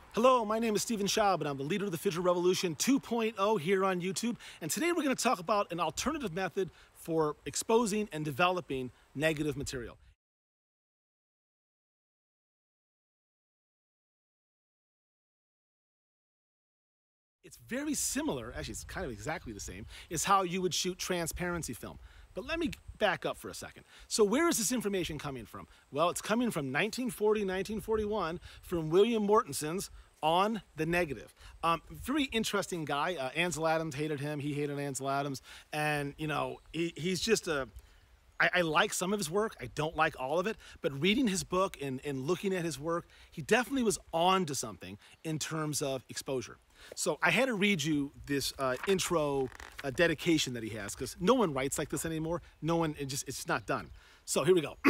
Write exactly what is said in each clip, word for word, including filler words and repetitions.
Hello, my name is Stephen Schaub, and I'm the leader of the FIGITAL Revolution two point oh here on YouTube. And today we're going to talk about an alternative method for exposing and developing negative material. It's very similar, actually it's kind of exactly the same, is how you would shoot transparency film. But let me back up for a second. So where is this information coming from? Well, it's coming from nineteen forty, nineteen forty-one from William Mortenson's On the Negative. Um, very interesting guy. Uh, Ansel Adam hated him. He hated Ansel Adams. And, you know, he, he's just a... I, I like some of his work. I don't like all of it. But reading his book and, and looking at his work, he definitely was on to something in terms of exposure. So I had to read you this uh, intro uh, dedication that he has, because no one writes like this anymore. No one, it just, it's not done. So here we go.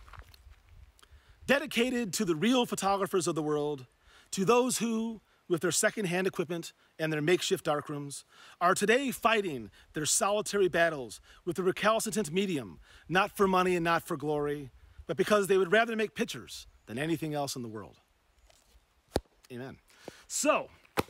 Dedicated to the real photographers of the world, to those who, with their second-hand equipment and their makeshift darkrooms, are today fighting their solitary battles with the recalcitrant medium, not for money and not for glory, but because they would rather make pictures than anything else in the world. Amen. So,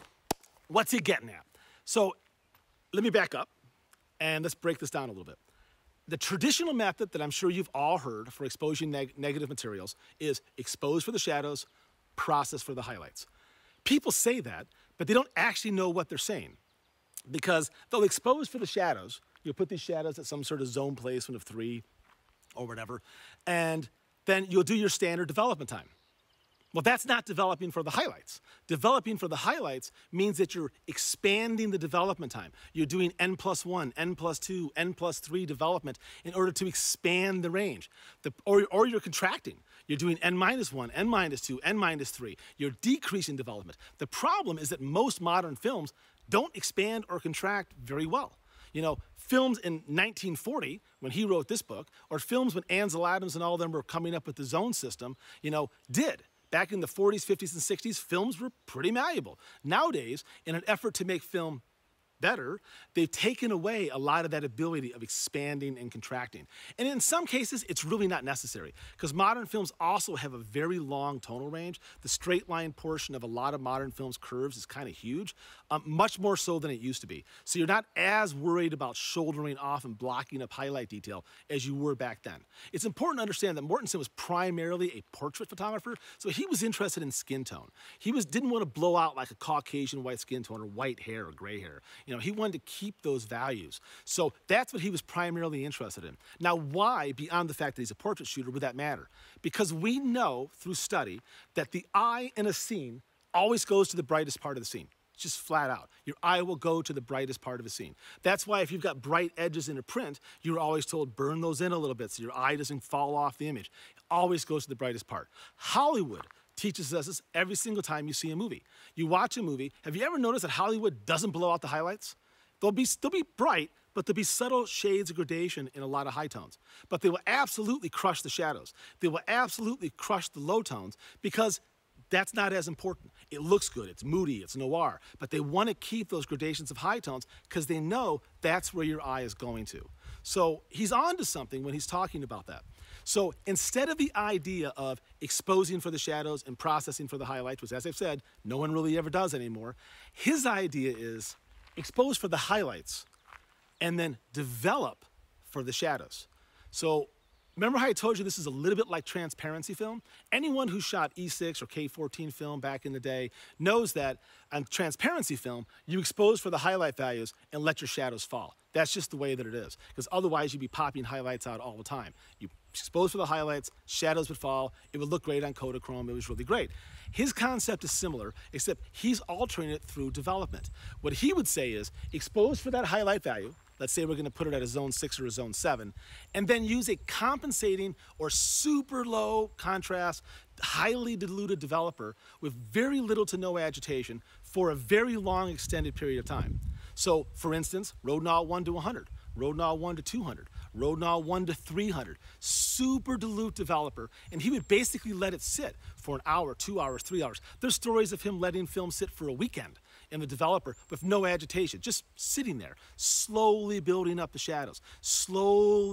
what's he getting at? So, let me back up and let's break this down a little bit. The traditional method that I'm sure you've all heard for exposing neg negative materials is expose for the shadows, process for the highlights. People say that, but they don't actually know what they're saying, because they'll expose for the shadows. You'll put these shadows at some sort of zone placement of three or whatever, and then you'll do your standard development time. Well, that's not developing for the highlights. Developing for the highlights means that you're expanding the development time. You're doing N plus one, N plus two, N plus three development in order to expand the range. The, or, or you're contracting. You're doing N minus one, N minus two, N minus three. You're decreasing development. The problem is that most modern films don't expand or contract very well. You know, films in nineteen forty, when he wrote this book, or films when Ansel Adams and all of them were coming up with the zone system, you know, did. Back in the forties, fifties, and sixties, films were pretty malleable. Nowadays, in an effort to make film better, they've taken away a lot of that ability of expanding and contracting. And in some cases, it's really not necessary, because modern films also have a very long tonal range. The straight line portion of a lot of modern films' curves is kind of huge, um, much more so than it used to be. So you're not as worried about shouldering off and blocking up highlight detail as you were back then. It's important to understand that Mortenson was primarily a portrait photographer, so he was interested in skin tone. He was, didn't want to blow out like a Caucasian white skin tone or white hair or gray hair. You know, he wanted to keep those values. So that's what he was primarily interested in. Now, why, beyond the fact that he's a portrait shooter, would that matter? Because we know through study that the eye in a scene always goes to the brightest part of the scene. It's just flat out. Your eye will go to the brightest part of a scene. That's why if you've got bright edges in a print, you're always told burn those in a little bit so your eye doesn't fall off the image. It always goes to the brightest part. Hollywood teaches us this every single time you see a movie. You watch a movie, have you ever noticed that Hollywood doesn't blow out the highlights? They'll be, they'll be bright, but there'll be subtle shades of gradation in a lot of high tones. But they will absolutely crush the shadows. They will absolutely crush the low tones, because that's not as important. It looks good, it's moody, it's noir, but they want to keep those gradations of high tones because they know that's where your eye is going to. So he's on to something when he's talking about that. So instead of the idea of exposing for the shadows and processing for the highlights, which, as I've said, no one really ever does anymore, his idea is expose for the highlights and then develop for the shadows. So remember how I told you this is a little bit like transparency film? Anyone who shot E six or K fourteen film back in the day knows that on transparency film, you expose for the highlight values and let your shadows fall. That's just the way that it is, because otherwise you'd be popping highlights out all the time. You expose for the highlights, shadows would fall, it would look great on Kodachrome, it was really great. His concept is similar, except he's altering it through development. What he would say is expose for that highlight value, let's say we're going to put it at a zone six or a zone seven, and then use a compensating or super low contrast, highly diluted developer with very little to no agitation for a very long extended period of time. So, for instance, Rodinal one to one hundred, Rodinal one to two hundred, Rodinal one to three hundred, super dilute developer, and he would basically let it sit for an hour, two hours, three hours. There's stories of him letting film sit for a weekend in the developer with no agitation, just sitting there, slowly building up the shadows, slowly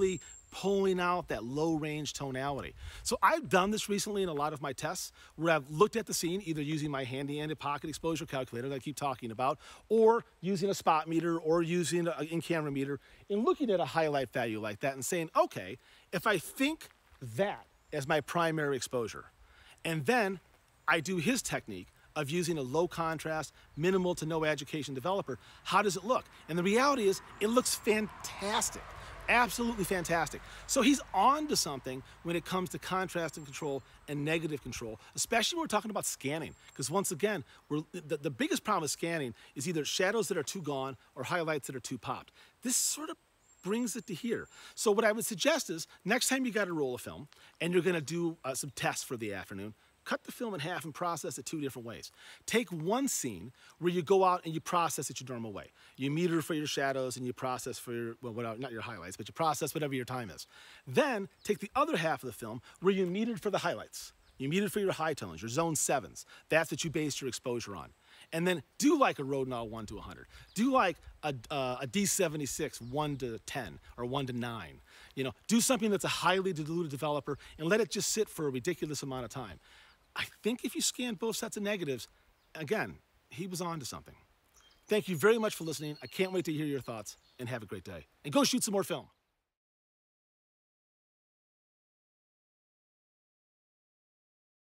pulling out that low range tonality. So I've done this recently in a lot of my tests where I've looked at the scene either using my handy-dandy pocket exposure calculator that I keep talking about, or using a spot meter, or using an in-camera meter, and looking at a highlight value like that and saying, okay, if I think that as my primary exposure, and then I do his technique of using a low contrast, minimal to no agitation developer, how does it look? And the reality is, it looks fantastic. Absolutely fantastic. So he's on to something when it comes to contrast and control and negative control, especially when we're talking about scanning. Because once again, we're, the, the biggest problem with scanning is either shadows that are too gone or highlights that are too popped. This sort of brings it to here. So what I would suggest is, next time you got a roll of film and you're gonna do uh, some tests for the afternoon, cut the film in half and process it two different ways. Take one scene where you go out and you process it your normal way. You meter for your shadows and you process for your, well, whatever, not your highlights, but you process whatever your time is. Then take the other half of the film where you metered for the highlights. You metered for your high tones, your zone sevens. That's what you base your exposure on. And then do like a Rodinal one to one hundred. Do like a, uh, a D seventy-six one to ten or one to nine. You know, do something that's a highly diluted developer and let it just sit for a ridiculous amount of time. I think if you scan both sets of negatives, again, he was on to something. Thank you very much for listening. I can't wait to hear your thoughts, and have a great day. And go shoot some more film.